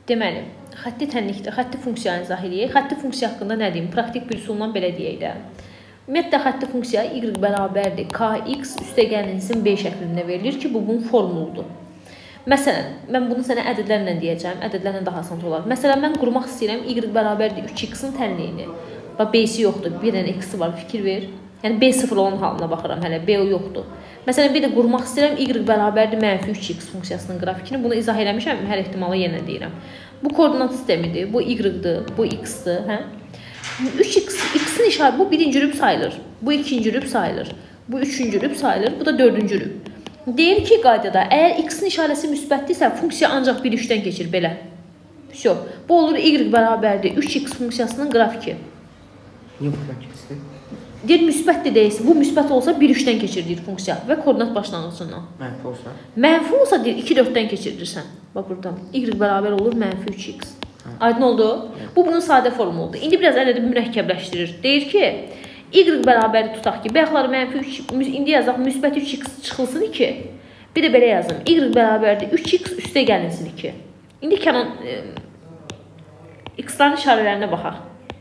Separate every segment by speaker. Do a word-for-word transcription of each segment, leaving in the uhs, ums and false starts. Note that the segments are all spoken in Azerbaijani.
Speaker 1: Deməli, xətti tənlikdə xətti funksiyanı izah edək. Xətti funksiya haqqında nə deyim? Praktik bir üsulla belə deyək də. Ümumiyyətlə, xətti funksiya y bərabərdir kx üstəgəlin b şəklində verilir ki, bu bunun formuludur. Məsələn, mən bunu sənə ədədlərlə deyəcəm, ədədlərlə daha asan olar. Məsələn, mən qurmaq istəyirəm y bərabərdir üç x-in tənliyini. Və b-si yoxdur, bir dənə x-i var, fikir ver. Yəni, b sıfır olan halına baxıram, hələ b yoxdur. Məsələn, bir də qurmaq istəyirəm y bərabərdir mənfi üç x funksiyasının qrafikini. Bunu izah eləmişəm, hər ehtimalı yenə deyirəm. Bu koordinat sistemidir, bu y-dir, bu x-dir, hə? üç x, x-in işarəti, bu birinci rüb sayılır, bu ikinci rüb sayılır, bu üçüncü rüb sayılır, bu da dördüncü rüb. Deyir ki, qaydada, əgər x-in işarəsi müsbətdirsə, funksiya ancaq bir üçdən keçir, belə. Всё. Bu olur y bərabərdir üç x funksiyasının qrafiki.
Speaker 2: Niyə buradan keçsin?
Speaker 1: Deyir, müsbətdir deyilsin. Bu müsbət olsa bir üçdən keçir, deyir funksiya və koordinat başlanğıcından.
Speaker 2: Mənfi olsa?
Speaker 1: Mənfi olsa, deyir, iki dörddən keçirirsən. Bax, buradan. Y bərabər olur mənfi üç x. Aydın oldu? Bu, bunun sadə formuludur. İndi biraz əldə mürəkkəbləşdirir. Deyir ki, y bərabər tutaq ki, bayaqları mənfi üç, indi yazaq, müsbət üç x çıxılsın iki. Bir də belə yazım. Y bərabərdir üç x üstə gəlinsin iki. İndi kənan e, x-ların işarələrinə baxaq.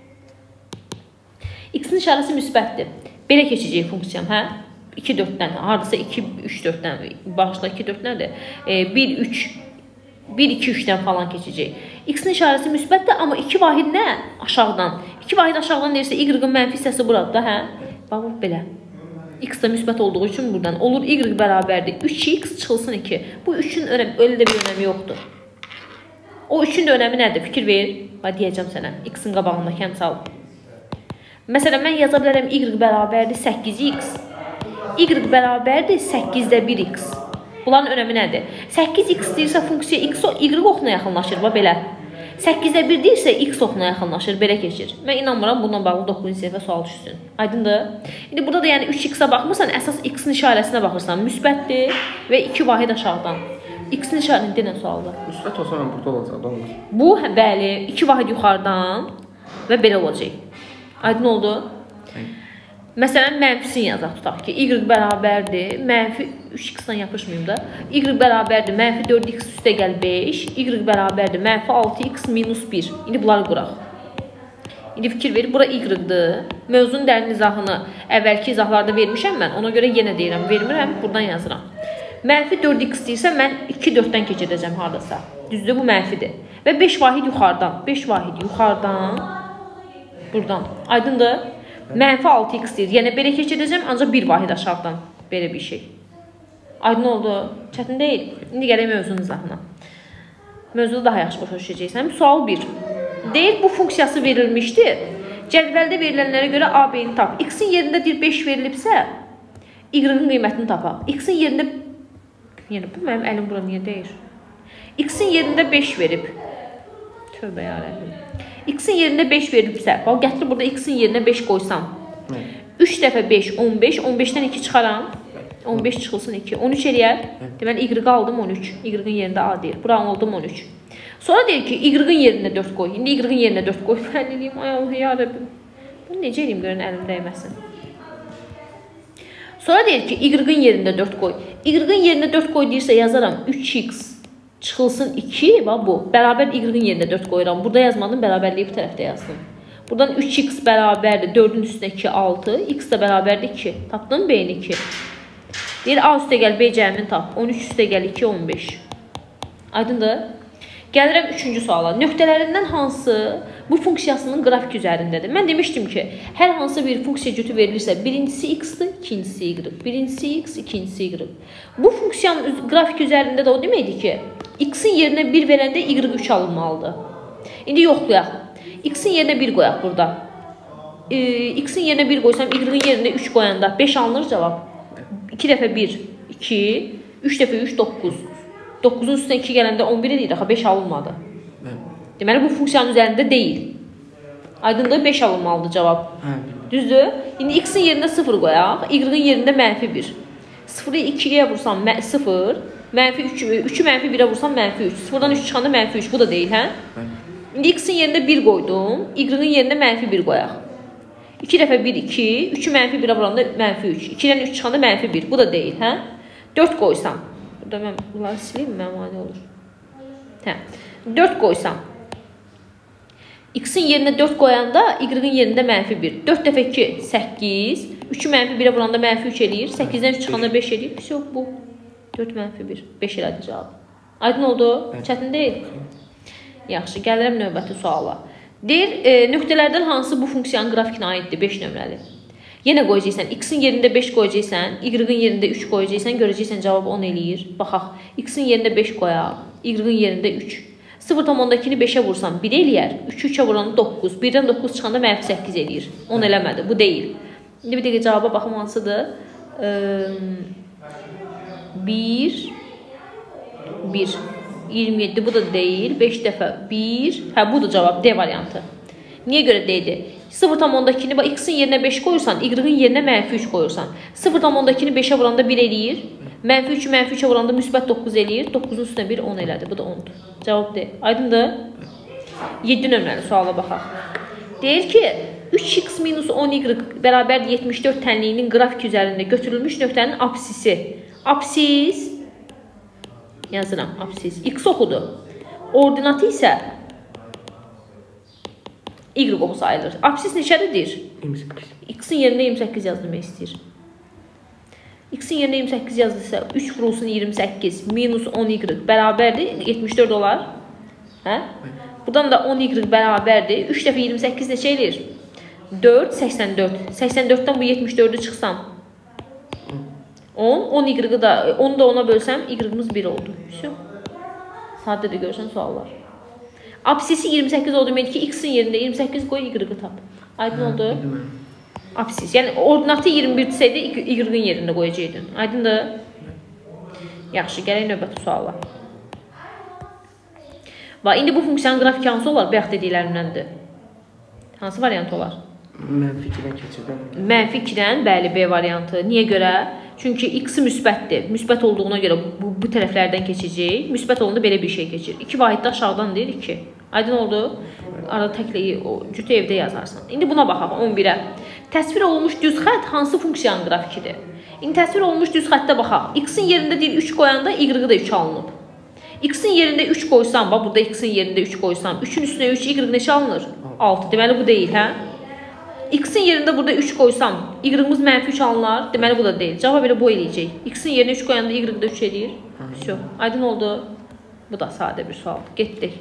Speaker 1: X-in işarəsi müsbətdir. Belə keçəcək funksiyam, hə? iki dörddən, hardasa iki üç dörddən, başda iki dörd nədir? E, bir üç, bir iki üçdən falan keçəcək. X-in işarəsi müsbətdir, amma iki vahid nə? Aşağıdan. iki vahid aşağıdan deyirsə, y-ın mənfi hissəsi burada, hə? Bax, belə. X da müsbət olduğu üçün buradan olur y bərabərdir üç x çıxılsın iki. Bu üçün öyle də bir önəmi yoxdur. O üçün də önəmi nədir? Fikir ver. Bax, deyəcəm sənə. X-in qabağında kəmsal. Məsələn, mən yaza bilərəm y bərabərdir səkkiz x. Y bərabərdir səkkizdə bir x. Bunların önəmi nədir? səkkiz x deyirsə funksiya x o y oxuna yaxınlaşır, bax belə. səkkizdə bir deyirsə x oxuna yaxınlaşır, belə keçir. Mən inanmıram bundan bağlı doqquzuncu sinifə sual düşsün. Aydındır? İndi burada da yəni üç x-ə baxmırsan, əsas x-in işarəsinə baxırsan. Müsbətdir və iki vahid aşağıdan. X-in işarəsində denən sualda.
Speaker 2: Müsbət olsa mən burada olacaq, da olur.
Speaker 1: Bu, bəli, iki vahid yuxarıdan və belə olacaq. Aydın oldu? Məsələn, mənfisini yazaq tutaq ki, y bərabərdir, mənfi üç x-dan yapışmayayım da. Y bərabərdir, mənfi dörd x üstə gəl beş, y bərabərdir, mənfi altı x minus bir. İndi bunları quraq. İndi fikir verir, bura y-dir. Mövzunun dərin izahını əvvəlki izahlarda vermişəm mən, ona görə yenə deyirəm, vermirəm, buradan yazıram. Mənfi dörd x deyirsə, mən iki dörddən keçirəcəm haradasa. Düzdür, bu mənfidir. Və beş vahid yuxarıdan, beş vahid yuxarıdan, buradan. Aydındır? Mənfi altı x deyir. Yəni, belə keçirəcəm, ancaq bir vahid aşağıdan. Belə bir şey. Aydın oldu. Çətin deyil. İndi gələk mövzunun izahına. Mövzuda daha yaxşı başa düşəcəksən. Sual bir. Deyir, bu funksiyası verilmişdir. Cədvəldə verilənlərə görə A, B-ni tap. X-in yerində deyir, beş verilibsə, Y-ın qiymətini tapaq. X-in yerində, yəni, bu mənim əlim bura niyə deyir? X-in yerində beş verib. Tövbə yarəbim. X-in yerində beş verilibsə, bax, gətir burada X-in yerinə beş qoysam. üç dəfə beş, on beş, on beşdən iki çıxaram. on beş çıxılsın iki. on üç eləyər. Deməli, Y aldım on üç. Y-ın yerində A deyir. Bura aldım on üç. Sonra deyir ki, Y-ın yerində dörd qoy. İndi Y-ın yerində dörd qoy. Mən eləyim, ay Allah, yarəbim. Bunu necə eləyim, görün, əlim dəyməsin. Sonra deyir ki, Y-ın yerində dörd qoy. Y-ın yerində dörd qoy deyirsə, yazaram üç x. Çıxılsın iki, bax bu. Bərabər Y-ın yerində dörd qoyuram. Burada yazmadım, bərabərliyi bu tərəfdə yazdım. Buradan üç x bərabərdir, dördün üstünə iki, altı. X də bərabərdir iki. Tapdın B-ni iki. Deyir, A üstə gəl, B cəmin tap. on üç üstə gəl, iki, on beş. Aydındır? Gəlirəm üçüncü suala. Nöqtələrindən hansı bu funksiyasının qrafik üzərindədir? Mən demişdim ki, hər hansı bir funksiya cütü verilirsə, birincisi x-dir, ikincisi y. Birincisi x, ikincisi y. Bu funksiyanın qrafik üzərində də o deməkdir ki, x-in yerinə bir verəndə y üç alınmalıdır. İndi yoxlayaq. X-in yerinə bir qoyaq burada. E, x-in yerinə bir qoysam, y-ın yerinə üç qoyanda beş alınır cavab. iki dəfə bir, iki, üç dəfə üç, doqquz. doqquzun üstünə iki gələndə on bir edir, axı beş alınmadı. Deməli, bu funksiyanın üzərində deyil. Aydındır, beş alınmalıdır cavab. Düzdür? İndi x-in yerində sıfır qoyaq, y-ın yerində mənfi bir. sıfırı ikiyə vursam sıfır, mənfi üç, üçü mənfi birə vursam mənfi üç. sıfırdan üç çıxanda mənfi üç, bu da deyil, hə? İndi x-in yerində bir qoydum, y-ın yerində mənfi bir qoyaq. iki dəfə bir, iki, üçü mənfi birə vuranda mənfi üç. ikidən üç çıxanda mənfi bir, bu da deyil, hə? dörd qoysam. Burada mən bunları sileyim, mən mani olur. Hə. dörd qoysam. X-in yerinə dörd qoyanda Y-in yerində mənfi bir. dörd dəfə iki, səkkiz. üçü mənfi birə vuranda mənfi üç eləyir. səkkizdən üç çıxanda beş eləyir. Yox, bu. dörd mənfi bir. beş elədi cavab. Aydın oldu? Çətin deyil. Yaxşı, gəlirəm növbəti suala. Deyir, e, nöqtələrdən hansı bu funksiyanın qrafikinə aiddir? beş nömrəli. Yenə qoyacaqsan. X-in yerində beş qoyacaqsan. Y-in yerində üç qoyacaqsan. Görəcəksən cavab on eləyir. Baxaq. X-in yerində beş qoyaq. Y-in yerində üç. sıfır tam onda ikini beşə vursam bir eləyər. üçü üçə vuranda doqquz. birdən doqquz çıxanda mənfi səkkiz eləyir. on eləmədi. Bu deyil. İndi bir dəqiqə cavaba baxım hansıdır? bir bir iyirmi yeddi bu da deyil. beş dəfə bir. Hə, bu da cavab D variantı. Niyə görə deyildi? sıfır tam onda ikini X-in yerinə beş qoyursan, Y-in yerinə mənfi üç qoyursan. sıfır tam onda ikini beşə vuranda bir eləyir. Mənfi üçü mənfi üçə vuranda müsbət doqquz eləyir. doqquzun üstünə bir on elədi. Bu da ondur. Cavab D. Aydındır? yeddi nömrəli suala baxaq. Deyir ki, üç x minus on y bərabər yetmiş dörd tənliyinin qrafik üzərində götürülmüş nöqtənin apsisi. Apsis yazıram, apsis. X oxudu. Ordinatı isə Y oxu sayılır. Apsis neçədir?
Speaker 2: iyirmi səkkiz.
Speaker 1: X-in yerində iyirmi səkkiz yazdırmaq istəyir. X-in yerində iyirmi səkkiz yazdırsa, üç vurulsun iyirmi səkkiz minus on y bərabərdir. yetmiş dörd olar. Hə? Buradan da on y bərabərdir. üç dəfə iyirmi səkkiz neçə eləyir? dörd, səksən dörd. səksən dörddən bu yetmiş dördü çıxsam. on, on y da, onu da ona bölsəm, y-imiz bir oldu. Sadədir görsən suallar. Apsisi iyirmi səkkiz oldu. Demək ki, X-in yerində iyirmi səkkiz qoy, Y-i tap. Aydın oldu? Apsis. Yəni, ordinatı iyirmi bir desəydi, Y-in yerində qoyacaqdın. Aydındır? Yaxşı, gələk növbəti suala. Və indi bu funksiyanın qrafiki hansı olar? Bayaq dediklərimdəndir. Hansı variant olar?
Speaker 2: Mənfi ikidən keçirdən.
Speaker 1: Mənfi ikidən, bəli, B variantı. Niyə görə? Çünki X-i müsbətdir. Müsbət olduğuna görə bu, bu tərəflərdən keçəcək. Müsbət olanda belə bir şey keçir. iki vahiddə aşağıdan deyil, iki. Aydın oldu? Arada təkliyi, cütü evdə yazarsan. İndi buna baxaq, on birə. Təsvir olunmuş düz xətt hansı funksiyanın grafikidir? İndi təsvir olunmuş düz xəttə baxaq. X-in yerində deyil, üç qoyanda Y-i də üç alınıb. X-in yerində üç qoysam, bax, burada X-in yerində üç qoysam, üçün üstünə üç, Y neçə alınır? altı. Deməli, bu deyil, hə? X-in yerində burada üç qoysam, Y-imiz mənfi üç alınır. Deməli, bu da deyil. Cavab elə bu eləyəcək. X-in yerinə üç qoyanda Y-də üç eləyir. Всё. Aydın oldu. Bu da sadə bir sualdır. Getdik.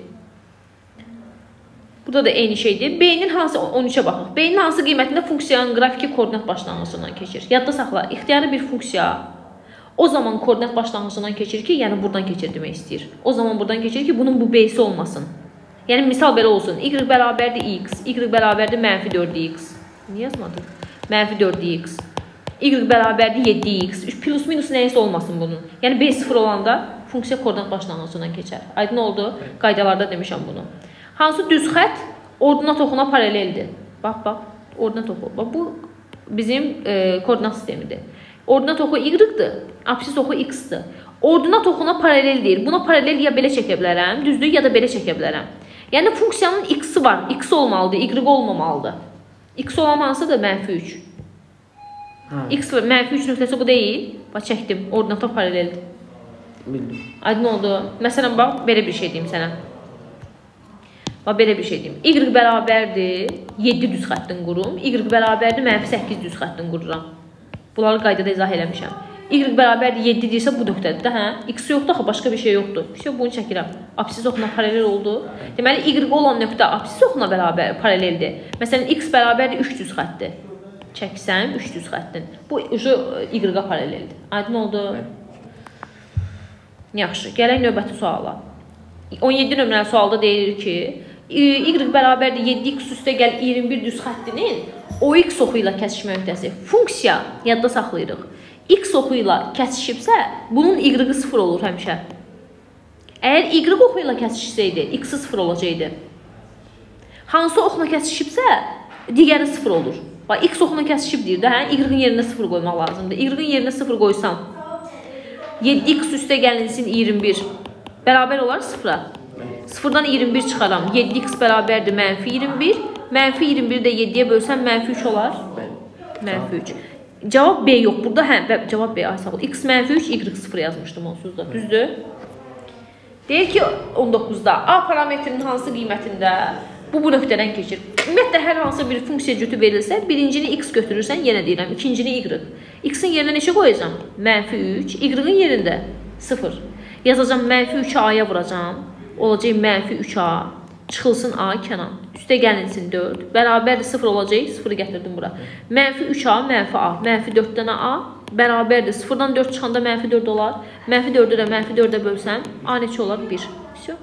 Speaker 1: Burada da eyni şeydir. B-nin hansı, on üçə baxaq. B-nin hansı qiymətində funksiyanın qrafiki koordinat başlanğıcından keçir? Yadda saxla, ixtiyari bir funksiya o zaman koordinat başlanğıcından keçir ki, yəni buradan keçir demək istəyir. O zaman buradan keçir ki, bunun bu B-si olmasın. Yəni, misal belə olsun. Y bərabərdir X, Y bərabərdir mənfi dörd X. Niyə yazmadın? Mənfi dörd X. Y bərabərdir yeddi X. Plus minus nəyəsə olmasın bunun. Yəni, B sıfır olanda funksiya koordinat başlanğıcından keçər. Aydın oldu? Qaydalarda demişəm bunu. Hansı düz xətt ordinat oxuna paraleldir? Bax, bax, ordinat oxu. Bax, bu bizim e, koordinat sistemidir. Ordinat oxu Y-dir, apsis oxu X-dir. Ordinat oxuna paralel deyir. Buna paralel ya belə çəkə bilərəm, düzdür, ya da belə çəkə bilərəm. Yəni, funksiyanın X-i var. X olmalıdır, Y olmamalıdır. X olan hansıdır? Mənfi üç. X mənfi üç nöqtəsi bu deyil. Bax, çəkdim. Ordinata paraleldir.
Speaker 2: Bildim.
Speaker 1: Aydın oldu. Məsələn, bax, belə bir şey deyim sənə. Bax, belə bir şey deyim. Y bərabərdir, yeddi düz xəttin qurum. Y bərabərdir, mənfi səkkiz düz xəttin qururam. Bunları qaydada izah eləmişəm. Y bərabərdir, yeddi deyirsə bu nöqtədir də, hə? X yoxdur, axı, başqa bir şey yoxdur. Şey, bunu çəkirəm. Apsis oxuna paralel oldu. Deməli, Y olan nöqtə apsis oxuna bərabər paraleldir. Məsələn, X bərabərdir, üç düz xətdir. Çəksəm, üç düz xəttin. Bu, Y-a paraleldir. Aydın oldu? Yaxşı, gələk növbəti suala. on yeddi nömrəli sualda deyilir ki, Y bərabərdir, yeddi X üstə gəl iyirmi bir düz xəttinin O X oxu ilə kəsişmə nöqtəsi. Funksiya yadda saxlayırıq. X oxu ilə kəsişibsə, bunun Y-i sıfır olur həmişə. Əgər Y oxu ilə kəsişsəydi, X-i sıfır olacaqdı. Hansı oxuna kəsişibsə, digəri sıfır olur. Bax, X oxuna kəsişib deyir də, hə? Y-in yerinə sıfır qoymaq lazımdır. Y-in yerinə sıfır qoysam, yeddi X üstə gəlinsin iyirmi bir. Bərabər olar sıfıra. sıfırdan iyirmi bir çıxaram. yeddi X bərabərdir, mənfi iyirmi bir. Mənfi iyirmi bir də yeddiyə bölsəm, mənfi üç olar. Mənfi üç. Cavab B yox. Burada hə, cavab B. Ay, sağ ol. X mənfi üç, Y sıfır yazmışdım onsuz da. Düzdür? Deyir ki on doqquzda A parametrinin hansı qiymətində bu bu nöqtədən keçir. Ümumiyyətlə, hər hansı bir funksiya cütü verilsə, birincini x götürürsən, yenə deyirəm, ikincini y. X-in yerinə neçə qoyacam? Mənfi üç. Y-in yerində sıfır. Yazacam, mənfi üçü A-ya vuracam. Olacaq mənfi üç A. Çıxılsın A kənar. Üstə gəlinsin dörd. Bərabərdir sıfır olacaq. sıfırı gətirdim bura. Mənfi üç A, mənfi A. Mənfi dörd dənə A. Bərabərdir. sıfırdan dörd çıxanda mənfi dörd olar. Mənfi dördü də mənfi dördə bölsəm, A neçə olar? bir. Всё.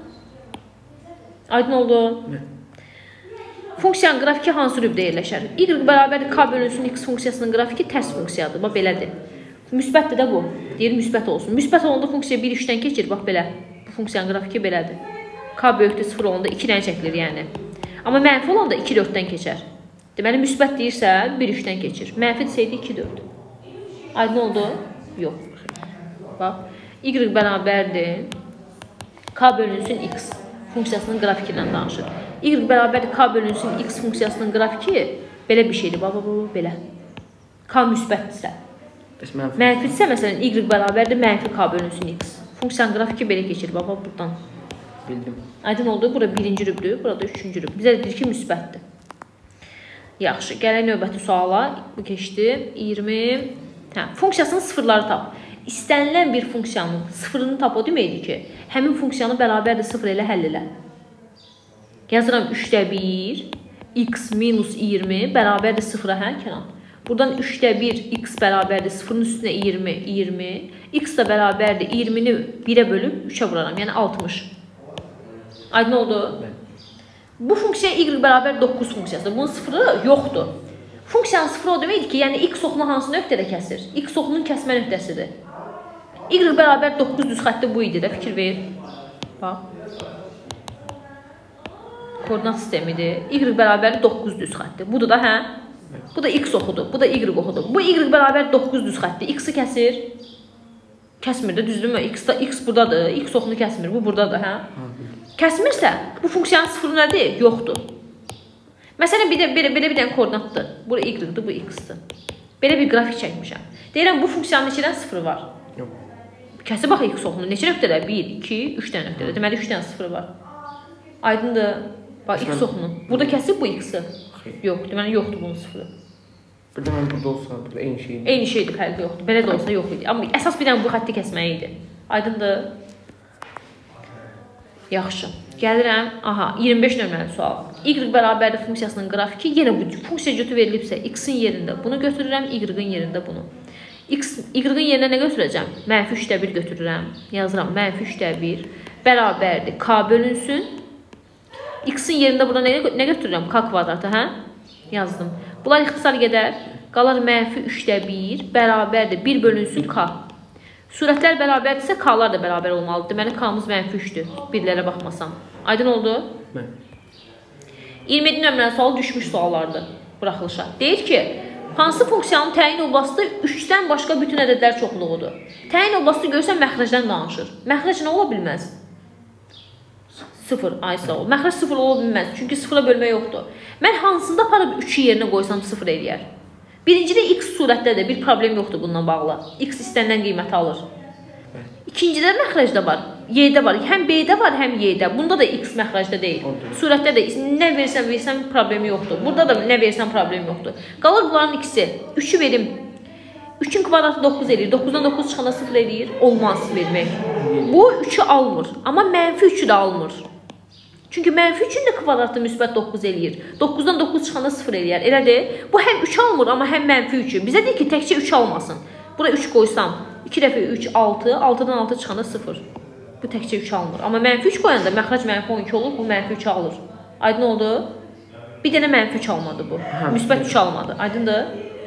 Speaker 1: Aydın oldu. Funksiyanın qrafiki hansı rübdə yerləşər? Y bərabərdir K bölünsün X funksiyasının qrafiki tərs funksiyadır. Bax, belədir. Müsbətdir də bu. Deyir, müsbət olsun. Müsbət olanda funksiya bir üçdən keçir. Bax, belə. Bu funksiyanın qrafiki belədir. K böyükdür sıfır olanda iki dən çəkilir, yəni. Amma mənfi olanda iki dörddən keçər. Deməli, müsbət deyirsə, bir üçdən keçir. Mənfi desəydi iki dörd. Aydın oldu? Yox. Bax, Y bərabərdir K bölünsün X funksiyasının qrafiki ilə danışır. Y bərabərdir K bölünsün X funksiyasının qrafiki belə bir şeydir. Bax, bax, bax, belə. K müsbətdirsə. Mənfidirsə, məsələn, Y bərabərdir mənfi K bölünsün X. Funksiyanın qrafiki belə keçir. Bax, bax, buradan.
Speaker 2: Bildim.
Speaker 1: Aydın oldu. Bura birinci rübdür, burada üçüncü rüb. Bizə deyir ki, müsbətdir. Yaxşı, gələk növbəti suala. Bu keçdi. iyirmi. Hə, funksiyasının sıfırları tap. İstənilən bir funksiyanın sıfırını tap o deməkdir ki, həmin funksiyanı bərabərdir sıfır ilə həll elə. Yazıram üçdə bir, x minus iyirmi bərabərdir sıfıra, hə, kənar. Buradan üçdə bir, x bərabərdir sıfırın üstünə iyirmi, iyirmi. X da bərabərdir iyirmini birə bölüb üçə vuraram, yəni altmış. Aydın oldu? Bu funksiya y bərabər doqquz funksiyasıdır. Bunun sıfırı yoxdur. Funksiyanın sıfırı o deməkdir ki, yəni x oxunu hansı nöqtədə kəsir? X oxunun kəsmə nöqtəsidir. Y bərabər doqquz düz xətti bu idi də, fikir ver. Bax. Koordinat sistemidir. Y bərabər doqquz düz xətti. Budur da, hə? Bu da x oxudur. Bu da y oxudur. Bu y bərabər doqquz düz xətti. X-i kəsir. Kəsmir də, düzdürmü? X, x buradadır. X oxunu kəsmir. Bu buradadır, hə? Kəsmirsə, bu funksiyanın sıfırı nədir? Yoxdur. Məsələn, belə, belə, belə bir dənə koordinatdır. Bura y-dir, bu x-dir. Belə bir qrafik çəkmişəm. Deyirəm, bu funksiyanın neçədən sıfırı var?
Speaker 2: Yox.
Speaker 1: Kəsi bax x oxunu. Neçə nöqtədə? bir, iki, üç dənə nöqtədə. Deməli, üç dənə sıfırı var. Aydındır. Bax, x oxunu. Burada kəsib bu x-i. Yox, deməli, yoxdur bunun sıfırı.
Speaker 2: Bir də mən burada olsa, burada eyni şeydir.
Speaker 1: Eyni şeydir, fərqi yoxdur. Belə də olsa yox idi. Amma əsas bir dənə bu xətti kəsməyi idi. Aydındır. Yaxşı. Gəlirəm. Aha, iyirmi beş nömrəli sual. Y bərabərdir funksiyasının qrafiki. Yenə bu funksiya cütü verilibsə, x-in yerində bunu götürürəm, y-in yerində bunu. Y-in yerinə nə götürəcəm? Mənfi üçdə bir götürürəm. Yazıram, mənfi üçdə bir bərabərdir k bölünsün. X-in yerində burada nə götürürəm? K kvadratı, hə? Yazdım. Bunlar ixtisar gedər. Qalar mənfi üçdə bir bərabərdir bir bölünsün k. Surətlər bərabərdirsə, k-lar da bərabər olmalıdır. Deməli, k-mız mənfi üçdür. Birlərə baxmasam. Aydın oldu?
Speaker 2: Mən.
Speaker 1: iyirmi yeddi nömrəli sual düşmüş suallardır. Buraxılışa. Deyir ki, hansı funksiyanın təyin oblasti üçdən başqa bütün ədədlər çoxluğudur? Təyin oblasti görürsən, məxrəcdən danışır. Məxrəc nə ola bilməz? sıfır, ay sağ ol. Məxrəc sıfır ola bilməz. Çünki sıfıra bölmə yoxdur. Mən hansında aparıb üçü yerinə qoysam sıfır eləyər? Birincidə x surətdədir, bir problem yoxdur bununla bağlı. X istənilən qiyməti alır. İkincidə məxrəcdə var, y-də var. Həm b-də var, həm y-də. Bunda da x məxrəcdə deyil. Surətdə də nə versən, versən problemi yoxdur. Burada da nə versən problemi yoxdur. Qalır bunların ikisi. üçü verim. üçün kvadratı doqquz eləyir. doqquzdan doqquz çıxanda sıfır eləyir. Olmaz vermək. Bu üçü almır. Amma mənfi üçü də almır. Çünki mənfi üçün də kvadratı müsbət doqquz eləyir. doqquzdan doqquz çıxanda sıfır eləyər. Elədir? Bu həm üç almır, amma həm mənfi üçü. Bizə deyir ki, təkcə üç almasın. Bura üç qoysam, iki dəfə üç, altı, altıdan altı çıxanda sıfır. Bu təkcə üç almır. Amma mənfi üç qoyanda məxrəc mənfi on iki olur, bu mənfi üç alır. Aydın oldu? Bir dənə mənfi üç almadı bu. Müsbət üç almadı. Aydındır?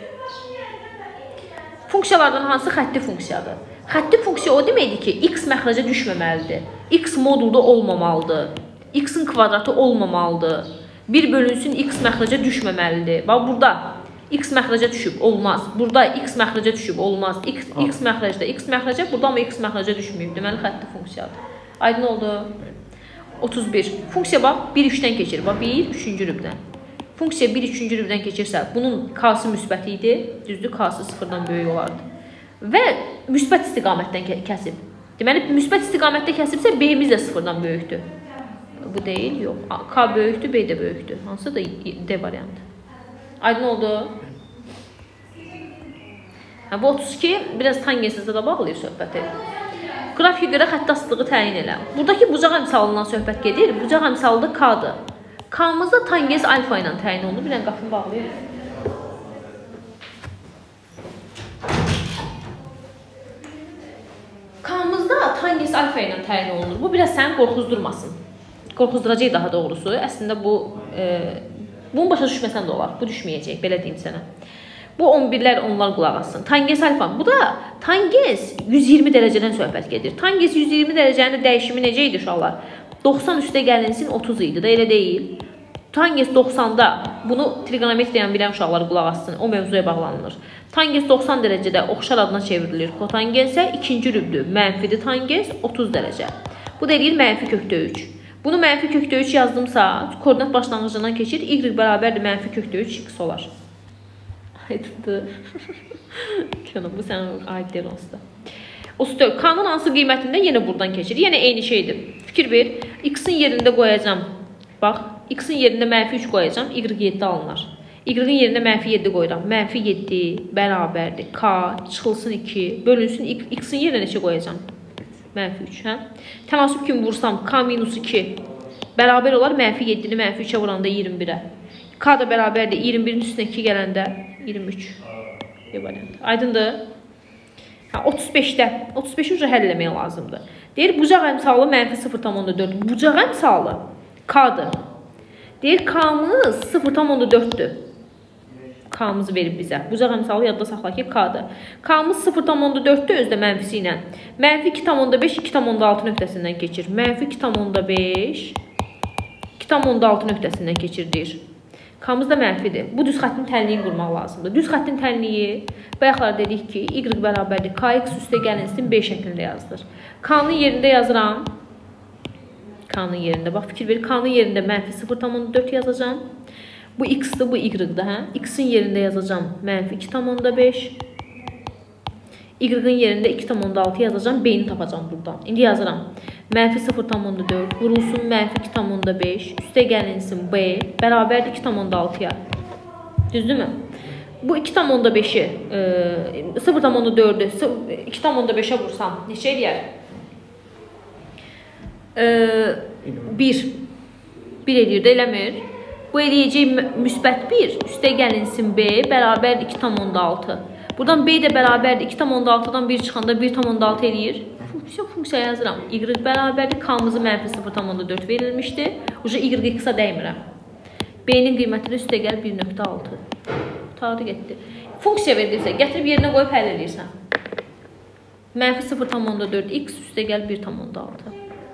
Speaker 1: Funksiyalardan hansı xətti funksiyadır? Xətti funksiya o deməkdir ki, x məxrəcə düşməməlidir. X modulda olmamalıdır. X-in kvadratı olmamalıdır. bir bölünsün x məxrəcə düşməməlidir. Bax, burada x məxrəcə düşüb, olmaz. Burada x məxrəcə düşüb, olmaz. X, x məxrəcdə, x məxrəcə, burada amma x məxrəcə düşməyib. Deməli, xətti funksiyadır. Aydın oldu? otuz bir. Funksiya bax, bir üçdən keçir. Bax, bir, üçüncü rübdən. Funksiya bir, üçüncü rübdən keçirsə, bunun k-sı müsbət idi. Düzdür, k-sı sıfırdan böyük olardı. Və müsbət istiqamətdən kəsib. Deməli, müsbət istiqamətdə kəsibsə, B-miz də sıfırdan böyükdür. Bu deyil, yox. K böyükdür, B də böyükdür. Hansı da D variantı. Aydın oldu? Hə, bu otuz iki biraz tangensizdə də bağlayır söhbəti. Qrafiyə görə xətt asılığı təyin elə. Buradakı bucaq əmsalından söhbət gedir. Bucaq əmsalı da K-dır. K-mızda tangens alfa ilə təyin olunur. Bir dənə qapını bağlayır. K-mızda tangens alfa ilə təyin olunur. Bu biraz səni qorxuzdurmasın. Qorxuzduracaq daha doğrusu. Əslində bu, e, bunu başa düşməsən də olar. Bu düşməyəcək, belə deyim sənə. Bu on birlər onlar qulaq assın. Tangens alfa. Bu da tangens yüz iyirmi dərəcədən söhbət gedir. Tangens yüz iyirmi dərəcənin dəyişimi necə idi uşaqlar? doxsan üstə gəlinsin otuz idi da, elə deyil. Tangens doxsanda, bunu trigonometriyanı bilən uşaqlar qulaq assın. O mövzuya bağlanılır. Tangens doxsan dərəcədə oxşar adına çevrilir. Kotangensə ikinci rübdür. Mənfidir tangens otuz dərəcə. Bu da eləyir mənfi kökdə üç. Bunu mənfi kökdə üç yazdımsa, koordinat başlanğıcından keçir. Y bərabərdir mənfi kökdə üç x olar. Aydındır. Bu sənin aid deyil onsuz da. otuz dörd. K-nın hansı qiymətində yenə buradan keçir. Yenə eyni şeydir. Fikir ver. X-in yerində qoyacam. Bax, X-in yerində mənfi üç qoyacam. Y yeddi alınar. Y-in yerində mənfi yeddi qoyuram. Mənfi yeddi bərabərdir. K çıxılsın iki. Bölünsün. X-in yerində neçə qoyacam? Mənfi üç. Hə? Tənasüb kimi vursam K minus iki bərabər olar. Mənfi yeddini mənfi üçə vuranda iyirmi birə. K da bərabərdir. iyirmi birin üstünə iki gələndə iyirmi üç. Aydındır? Ha, otuz beşdə. otuz beşi uca həll eləmək lazımdır. Deyir, bucaq əmsalı mənfi sıfır tam onda dörd. Bucaq əmsalı K-dır. Deyir, K-mız sıfır tam onda dörddür. K-mızı verib bizə. Bucaq əmsalı yadda saxla ki, K-dır. K-mız sıfır tam onda dörddür özdə mənfisi ilə. Mənfi iki tam onda beş, iki tam onda altı nöqtəsindən keçir. Mənfi iki tam onda beş, iki tam onda altı nöqtəsindən keçir, deyir. K-mız da mənfidir. Bu düz xəttin tənliyini qurmaq lazımdır. Düz xəttin tənliyi, bayaqlar dedik ki, Y bərabərdir. K x üstə gəlinsin B şəklində yazılır. K-nın yerində yazıram. K-nın yerində, bax fikir verir. K-nın yerində mənfi sıfır tam onda dörd yazacam. Bu x-dır, bu y-dır, hə? X-in yerində yazacam mənfi iki tam onda beş. Y-in yerində iki tam onda altı yazacam. B-ni tapacam buradan. İndi yazıram. Mənfi sıfır tam onda dörd. Vurulsun mənfi iki tam onda beş. Üstə gəlinsin B. Bərabərdir iki tam onda altıya. Düzdürmü? Bu iki tam onda beşi, e, sıfır tam onda dördü, iki tam onda beşə vursam, neçə eləyər? E, bir. bir eləyir də eləmir. Bu eləyəcək müsbət bir. Üstə gəlinsin B. Bərabərdir iki tam onda altı. Buradan B də bərabərdir. iki tam onda altıdan bir çıxanda bir tam onda altı eləyir. Funksiya, funksiya yazıram. Y bərabərdir. K-mızı mənfi sıfır tam onda dörd verilmişdir. Uca Y x-a dəymirəm. B-nin qiyməti də üstə gəl bir nöqtə altı. Tarih getdi. Funksiya verilirsə, gətirib yerinə qoyub həll edirsən. Mənfi sıfır tam onda dörd x üstə gəl bir tam onda altı.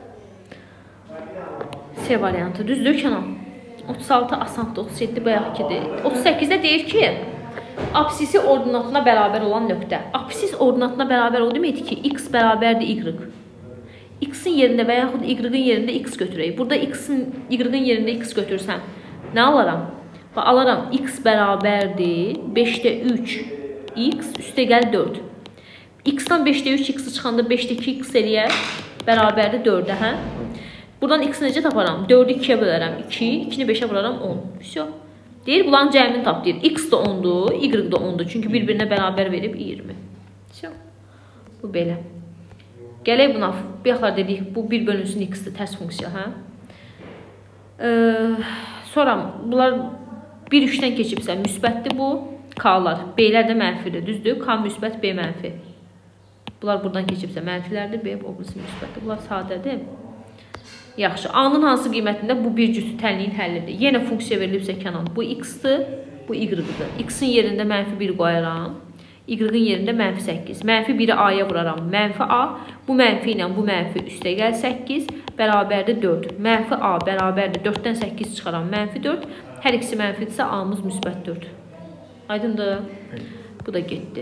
Speaker 1: C variantı. Düzdür Kənan? otuz altı asandır. otuz yeddi bayaqkidir. otuz səkkizdə deyir ki, absisi ordinatına bərabər olan nöqtə. Absis ordinatına bərabər o deməkdir ki, x bərabərdir y. X-in yerində və yaxud y-in yerində x götürək. Burada x-in, y-in yerində x götürsəm, nə alaram? Bax, alaram x bərabərdir beşdə üç x üstə gəl dörd. X-dan beşdə üç x-i çıxanda beşdə iki x eləyər, bərabərdir dördə, hə? Buradan x necə taparam? dördü ikiyə bölərəm, iki, ikini beşə vuraram, on. Всё. Deyir, bunların cəmini tap deyir. X da ondur, y da ondur. Çünki bir-birinə bərabər verib iyirmi. Всё. Bu belə. Gələk buna, bayaqlar dedik, bu bir bölünsün x-dir, tərs funksiya, hə? Ee, sonra bunlar bir üçdən keçibsə, müsbətdir bu, K-lar. B-lər də mənfidir, düzdür? K müsbət, B mənfi. Bunlar buradan keçibsə mənfilərdir, B obrisi müsbətdir. Bunlar sadədir. Yaxşı, A-nın hansı qiymətində bu bir cütü tənliyin həllidir? Yenə funksiya verilibsə Kənan, bu x-dir, bu y-dir. X-in yerində mənfi bir qoyaram, y-in yerində mənfi səkkiz. Mənfi biri A-ya vuraram, mənfi A, bu mənfi ilə bu mənfi üstə gəl səkkiz, bərabərdir dörd. Mənfi A bərabərdir dörddən səkkiz çıxaram, mənfi dörd. Hər ikisi mənfidirsə A-mız müsbət dörd. Aydındır? Bu da getdi.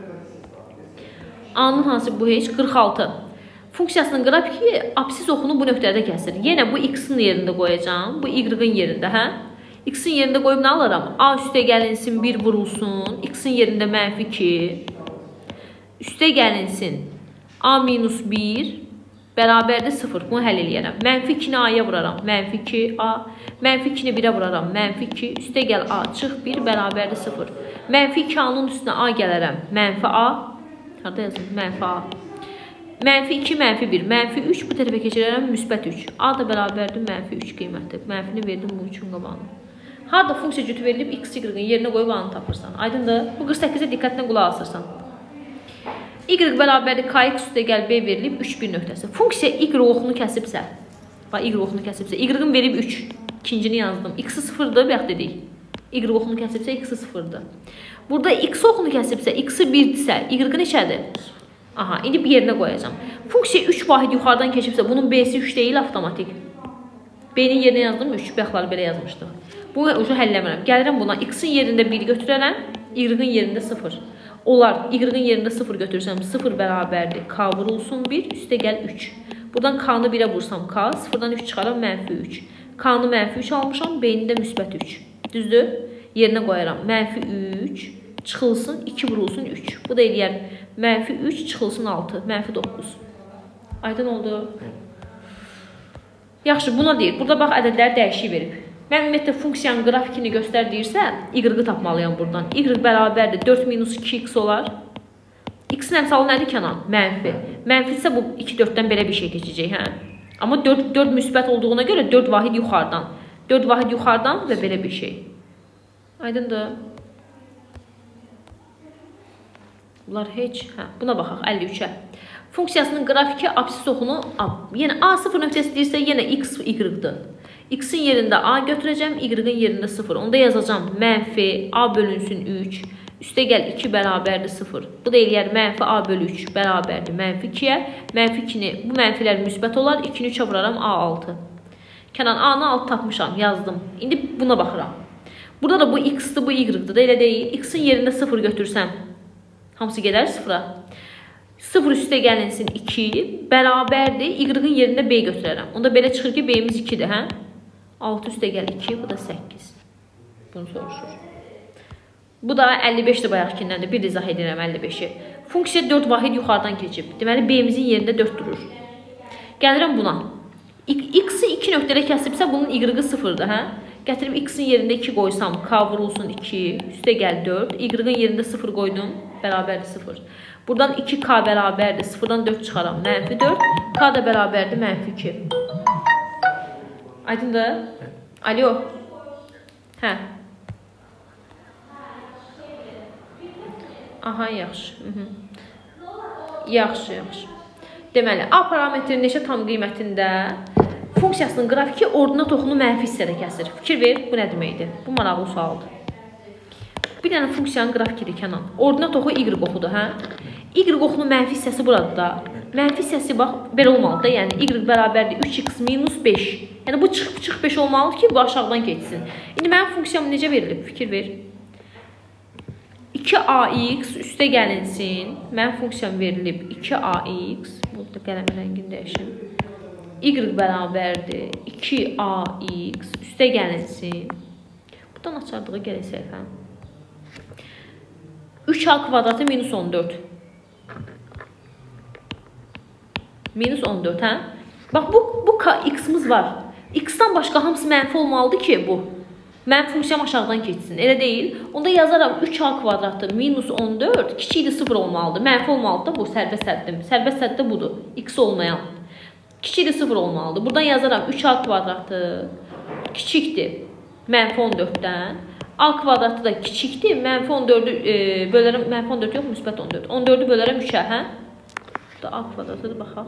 Speaker 1: A-nın hansı bu heç? qırx altı. Funksiyasının qrafiki absis oxunu bu nöqtədə kəsir. Yenə bu x-in yerində qoyacam, bu y-in yerində, hə? X-in yerində qoyub nə alaram? A üstə gəlinsin, bir vurulsun. X-in yerində mənfi iki. Üstə gəlinsin. A minus bir bərabərdir sıfır. Bunu həll eləyərəm. Mənfi ikini A-ya vuraram. Mənfi iki A. Mənfi ikini birə vuraram. Mənfi iki. Üstə gəl A. Çıx bir bərabərdir sıfır. Mənfi iki A-nın üstünə A gələrəm. Mənfi A. Harada yazın? Mənfi A. Mənfi iki, mənfi bir. Mənfi üç. Bu tərəfə keçirərəm. Müsbət üç. A da bərabərdir. Mənfi üç qiymətdir. Mənfini verdim bu üçün qabağını. Harada funksiya cütü verilib x, y-in yerinə qoyub A-nı tapırsan. Aydındır. Bu qırx səkkizə diqqətlə qulaq asırsan. Y bərabərdir kx üstə gəl B verilib üç bir nöqtəsi. Funksiya y oxunu kəsibsə, bax y oxunu kəsibsə, y-in verib üç. İkincini yazdım. X-i sıfırdır, bayaq dedik. Y oxunu kəsibsə, x-i sıfırdır. Burada x oxunu kəsibsə, x-i birdirsə, y-i neçədir? Aha, indi bir yerinə qoyacağım. Funksiya üç vahid yuxarıdan keçibsə, bunun B-si üç deyil, avtomatik. B-nin yerinə yazdım, üç. Bayaqları belə yazmışdım. Bunu ucu həlləmirəm. Gəlirəm buna, x-in yerində bir götürərəm, y-in yerində sıfır. Olar, y-in yerində sıfır götürsəm, sıfır bərabərdir. K vurulsun bir, üstə gəl üç. Buradan K-nı birə vursam K, sıfırdan üç çıxaram, mənfi üç. K-nı mənfi üç almışam, B-ni də müsbət üç. Düzdür? Yerinə qoyaram. Mənfi üç, çıxılsın, iki vurulsun üç. Bu da eləyər, mənfi üç, çıxılsın altı, mənfi doqquz. Aydın oldu? Yaxşı, buna deyir. Burada bax, ədədləri dəyişik verib. Mən ümumiyyətlə funksiyanın qrafikini göstər deyirsə, y-i tapmalıyam buradan. Y bərabərdir dörd minus iki x olar. X-in əmsalı nədir Kənan? Mənfi. Mənfi isə bu iki dörddən belə bir şey keçəcək, hə? Amma dörd, dörd müsbət olduğuna görə dörd vahid yuxarıdan. dörd vahid yuxarıdan və belə bir şey. Aydındır. Bunlar heç, hə, buna baxaq, əlli üçə. Funksiyasının qrafiki absis oxunu, yenə A sıfır nöqtəsi deyirsə, yenə x, y-dir. X-in yerində A götürəcəm, y-in yerində sıfır. Onda yazacam mənfi A bölünsün üç, üstə gəl iki bərabərdir sıfır. Bu da eləyər mənfi A bölü üç bərabərdir mənfi ikiyə. Mənfi ikini, bu mənfilər müsbət olar, ikini üçə vuraram A altı. Kənan A-nı altı tapmışam, yazdım. İndi buna baxıram. Burada da bu x-dır, bu y-dir da elə deyil. X-in yerində sıfır götürsəm, hamısı gedər sıfıra. sıfır üstə gəlinsin iki, bərabərdir, y-in yerində B götürərəm. Onda belə çıxır ki, B-miz ikidir, hə? altı üstə gəl iki, bu da səkkiz. Bunu soruşur. Bu da əlli beşdir bayaqkindəndir. Bir izah edirəm əlli beşi. Funksiya dörd vahid yuxarıdan keçib. Deməli, B-mizin yerində dörd durur. Gəlirəm buna. X-i iki nöqtələ kəsibsə, bunun y-i sıfırdır, hə? Gətirib x-in yerində iki qoysam, k vurulsun iki, üstə gəl dörd. Y-in yerində sıfır qoydum, bərabərdir sıfır. Buradan iki k bərabərdir, sıfırdan dörd çıxaram, mənfi dörd. K da bərabərdir, mənfi iki. Aydındır? Alo. Hə. Aha, yaxşı. Hı -hı. Yaxşı, yaxşı. Deməli, A parametri neçə tam qiymətində funksiyasının qrafiki ordinat oxunu mənfi hissədə kəsir. Fikir ver, bu nə deməkdir? Bu maraqlı sualdır. Bir dənə funksiyanın grafikidir Kənan. Ordinat oxu y oxudur, hə? Y oxunun mənfi hissəsi burada da. Mənfi hissəsi bax, belə olmalıdır da. Yəni, y bərabərdir üç x minus beş. Yəni, bu çıxıb çıx beş olmalıdır ki, bu aşağıdan geçsin. İndi mənim funksiyam necə verilib? Fikir ver. iki a x üstə gəlinsin. Mənim funksiyam verilib iki a x. Burada qələmin rəngini dəyişim. Y bərabərdir iki a x üstə gəlinsin. Buradan açardığı gələk səhifəm. üç a kvadratı minus on dörd. Minus on dörd, hə? Bax, bu, bu x-imiz var. X-dan başqa hamısı mənfi olmalıdır ki, bu. Mənim funksiyam aşağıdan keçsin. Elə deyil. Onda yazaram üç a kvadratı minus on dörd kiçikdir sıfır olmalıdır. Mənfi olmalıdır da bu sərbəst səddim. Sərbəst səddə budur. X olmayan. Kiçikdir sıfır olmalıdır. Buradan yazaram üç a kvadratı kiçikdir mənfi on dörddən. A kvadratı da kiçikdir. Mənfi on dördü e, bölərəm. Mənfi on dörd yox, müsbət on dörd. on dördü bölərəm üçə, hə? Burada A kvadratıdır, baxaq.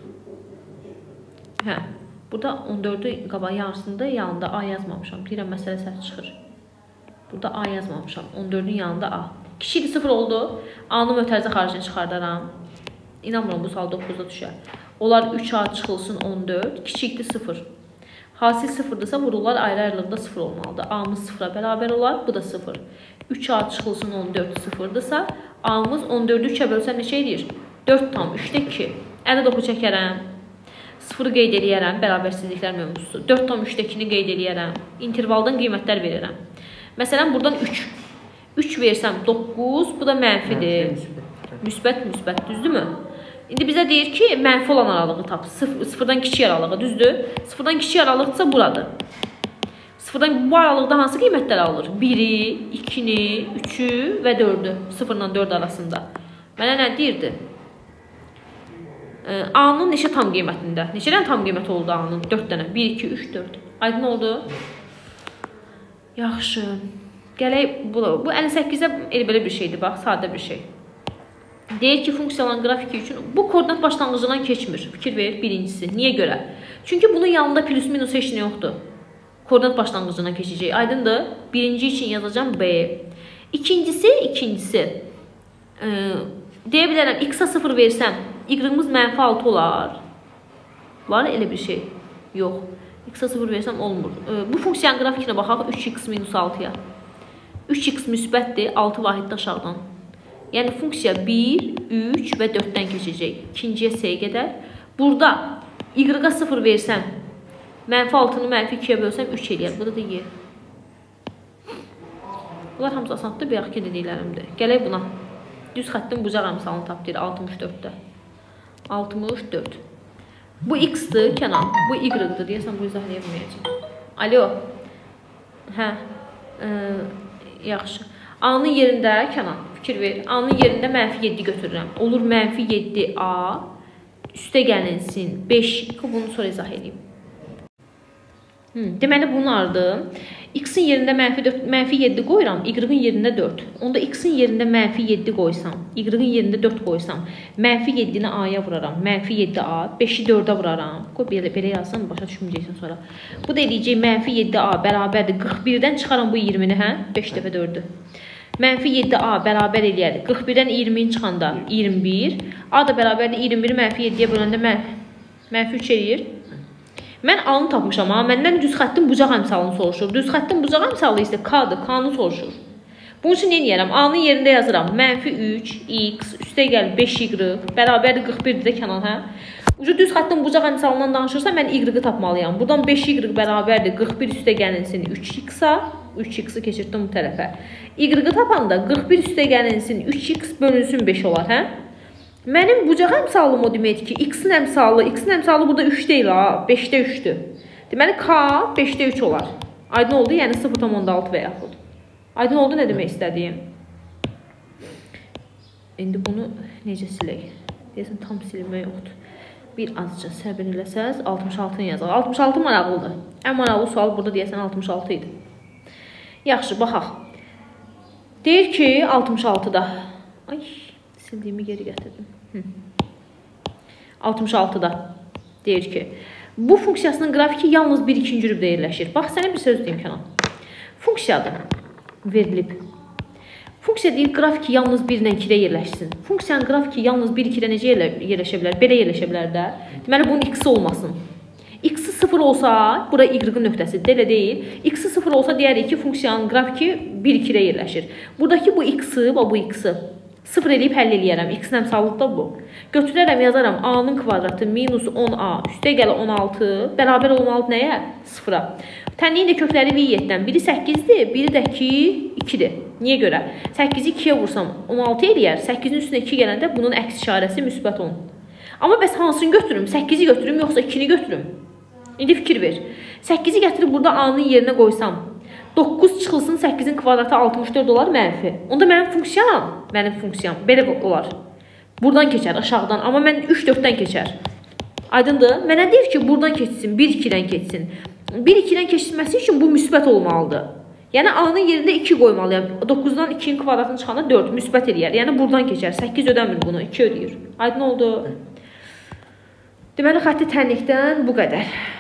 Speaker 1: Hə. Burada on dördü qaba yarısında yanında A yazmamışam. Deyirəm, məsələ səhv çıxır. Burada A yazmamışam. on dördün yanında A. Kiçikdir sıfır oldu. A-nı mötərizə xaricini çıxardaram. İnanmıram, bu sual doqquzda düşər. Onlar üç a çıxılsın on dörd. Kiçikdir sıfır. Hasil sıfırdırsa vururlar ayrı-ayrılıqda sıfır olmalıdır. A-mız sıfıra bərabər olar. Bu da sıfır. üç a çıxılsın on dörd sıfırdırsa A-mız on dördü üçə bölsəm neçə edir? dörd tam üçdə iki. Ədəd oxu çəkərəm. sıfırı qeyd eləyərəm. Bərabərsizliklər mövzusu. dörd tam üçdə ikini qeyd eləyərəm. İntervaldan qiymətlər verirəm. Məsələn, buradan üç. üç versəm doqquz. Bu da mənfidir. Müsbət, müsbət. Düzdürmü? İndi bizə deyir ki, mənfi olan aralığı tap. Sıfırdan kiçik aralığı, düzdür? Sıfırdan kiçik aralıqsa buradır. Sıfırdan bu aralıqda hansı qiymətlər alır? biri, ikini, üçü və dördü. sıfırla dörd arasında. Mənə nə deyirdi? A-nın neçə tam qiymətində? Neçədən tam qiymət oldu A-nın? dörd dənə. bir, iki, üç, dörd. Aydın oldu? Yaxşı. Gələk, bu, bu əlli səkkizə elə belə bir şeydir, bax, sadə bir şey. Deyir ki, funksiyaların qrafiki üçün bu koordinat başlanğıcından keçmir. Fikir ver, birincisi. Niyə görə? Çünki bunun yanında plus minus heç nə yoxdur. Koordinat başlanğıcından keçəcək. Aydındır? Birinci için yazacağım B. İkincisi, ikincisi. Ee, deyə bilərəm, x-a sıfır versəm, y-ımız mənfi altı olar. Var elə bir şey? Yox. X-a sıfır versəm olmur. Ee, bu funksiyanın qrafikinə baxaq, üç x minus altıya. üç x müsbətdir, altı vahiddə aşağıdan. Yəni funksiya bir, üç və dörddən keçəcək. İkinciyə S qədər. Burada y-a sıfır versəm, mənfi altını mənfi ikiyə bölsəm üç eləyər. Bu da da y. Bunlar hamısı asandır, bir yaxki dediklərimdir. Gələk buna. Düz xəttin bucaq əmsalını tap deyir, altmış dörddə. altmış dörd. Bu x-dır, Kənan. Bu y-dır, deyəsən bu izahləyə bilməyəcəm. Alo. Hə. E, yaxşı. A-nın yerində, Kənan, fikir ver. A-nın yerində mənfi yeddi götürürəm. Olur mənfi yeddi A. Üstə gəlinsin beş. Bunu sonra izah edeyim. Hmm, deməli bunlardır. X-in yerində mənfi yeddi qoyuram, y-ın yerində dörd. Onda x-in yerində mənfi yeddi qoysam, y-ın yerində dörd qoysam, mənfi yeddini A-ya vuraram, mənfi yeddi A, beşi dördə vuraram. Qoy belə, belə yazsam, başa düşməyəcəksən sonra. Bu da eləyəcək mənfi yeddi A bərabərdir qırx birdən çıxaram bu iyirmini, hə? beş dəfə dördü. Mənfi yeddi A bərabər eləyər. qırx birdən iyirmini çıxanda iyirmi bir. A da bərabərdir iyirmi biri mənfi yeddiyə böləndə mənfi üç eləyir. Mən A-nı tapmışam, amma məndən düz xəttin bucaq əmsalını soruşur. Düz xəttin bucaq əmsalı isə K-dır, K-nı soruşur. Bunun üçün nə edərəm? A-nın yerində yazıram. Mənfi üç, x, üstə gəl beş y, bərabərdir qırx birdir də Kənan, hə? Ucu düz xəttin bucaq əmsalından danışırsa, mən y-ı tapmalıyam. Buradan beş y bərabərdir qırx bir üstə gəlinsin üç x-a, üç x-i keçirdim bu tərəfə. Y-ı tapanda qırx bir üstə gəlinsin üç x bölünsün beş olar, hə? Mənim bucaq əmsalım o deməkdir ki, x-in əmsalı, x-in əmsalı burada üç deyil ha, beşdə üçdür. Deməli, K beşdə üç olar. Aydın oldu, yəni sıfır tam onda altı və yaxud. Aydın oldu, nə demək istədiyim? İndi bunu necə silək? Deyəsən, tam silmək yoxdur. Bir azca səbir eləsəz, altmış altını yazaq. altmış altı maraqlıdır. Ən maraqlı sual burada deyəsən altmış altı idi. Yaxşı, baxaq. Deyir ki, altmış altıda. Ay, sildiyimi geri gətirdim. Hı. altmış altıda deyir ki, bu funksiyasının qrafiki yalnız bir ikinci rübdə yerləşir. Bax, sənə bir söz deyim, Kənan. Funksiyadır, verilib. Funksiya deyir, qrafiki yalnız bir ilə ikidə yerləşsin. Funksiyanın qrafiki yalnız bir ikidə necə yerləşə bilər? Belə yerləşə bilər də. Deməli, bunun x-i olmasın. X-i sıfır olsa, bura y-ın nöqtəsidir, elə deyil. X-i sıfır olsa, deyərik ki, funksiyanın qrafiki bir ikidə yerləşir. Buradakı bu x-i və bu x-i sıfır eləyib həll eləyərəm. X-in əmsallıqda bu. Götürərəm, yazarəm A-nın kvadratı minus on A üstə gələ on altı bərabər olmalı nəyə? sıfıra. Tənliyin də kökləri V yeddidən. Biri səkkizdir, biri də ki ikidir. Niyə görə? səkkizi ikiyə vursam on altı eləyər. səkkizin üstünə iki gələndə bunun əks işarəsi müsbət on. Amma bəs hansını götürüm? səkkizi götürüm, yoxsa ikini götürüm? İndi fikir ver. səkkizi gətirib burada A-nın yerinə qoysam, doqquz çıxılsın səkkizin kvadratı altmış dörd olar mənfi. Onda mənim funksiyam, mənim funksiyam belə olar. Buradan keçər, aşağıdan. Amma mən üç dörddən keçər. Aydındır? Mənə deyir ki, buradan keçsin, bir ikidən keçsin. bir ikidən keçilməsi üçün bu müsbət olmalıdır. Yəni, A-nın yerində iki qoymalıyam. doqquzdan ikinin kvadratını çıxanda dörd müsbət eləyər. Yəni, buradan keçər. səkkiz ödəmir bunu, iki ödəyir. Aydın oldu? Deməli, xətti tənlikdən bu qədər.